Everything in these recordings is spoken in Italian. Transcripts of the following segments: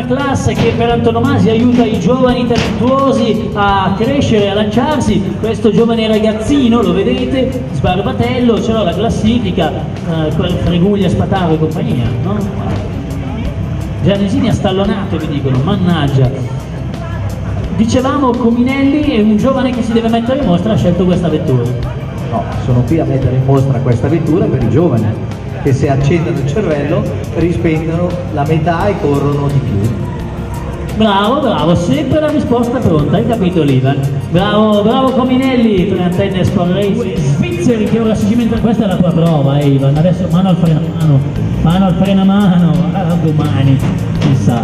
classe che per antonomasia aiuta i giovani talentuosi a crescere, a lanciarsi. Questo giovane ragazzino, lo vedete, sbarbatello, ce l'ho la classifica, quel Freguglia, Spataro e compagnia, no? Giannesini astallonato, vi dicono, mannaggia. Dicevamo, Cominelli è un giovane che si deve mettere in mostra, ha scelto questa vettura. No, sono qui a mettere in mostra questa vettura per i giovani, che se accendono il cervello rispendono la metà e corrono di più. Bravo, bravo, sempre la risposta pronta, hai capito Livan? Bravo, bravo Cominelli, per antenne Sport Racing svizzeri che ora si cimentano. Questa è la tua prova, Ivan, adesso mano al frenamano, mano al frenamano, domani, chissà.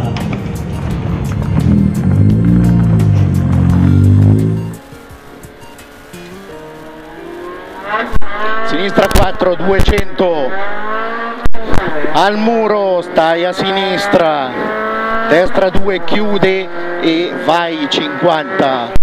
Sinistra 4, 200, al muro, stai a sinistra, destra 2, chiude e vai 50,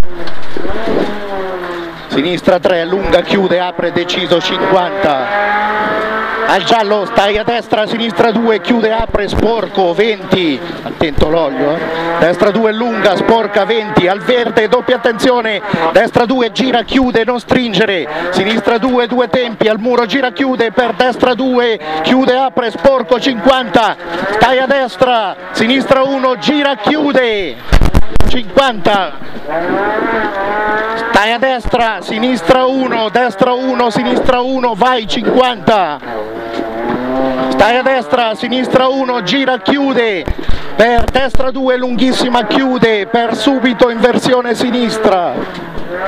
sinistra 3, allunga, chiude, apre, deciso 50, al giallo, stai a destra, sinistra 2, chiude, apre, sporco 20, attento l'olio, destra 2, lunga, sporca 20, al verde, doppia attenzione, destra 2, gira, chiude, non stringere, sinistra 2, 2 tempi, al muro, gira, chiude, per destra 2, chiude, apre, sporco 50, stai a destra, sinistra 1, gira, chiude 50, stai a destra, sinistra 1, sinistra 1, vai 50, stai a destra, sinistra 1, gira, chiude, per destra 2, lunghissima, chiude, per subito inversione sinistra.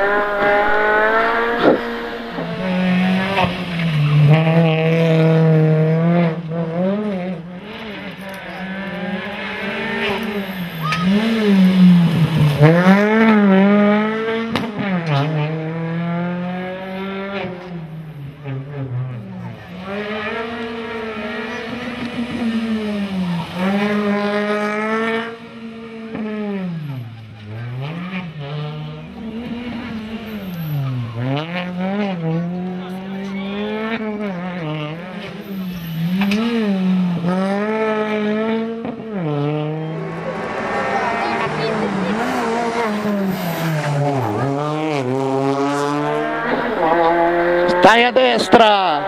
Stai a destra,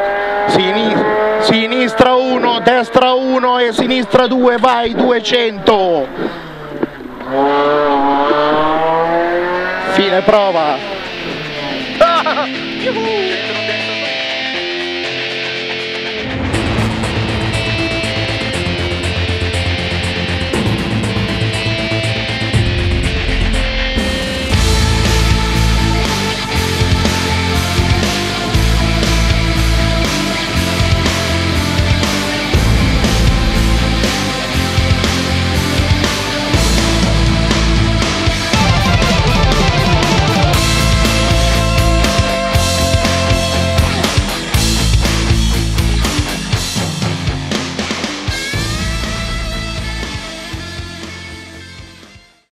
sinistra 1, destra 1 e sinistra 2, vai 200. Fine prova.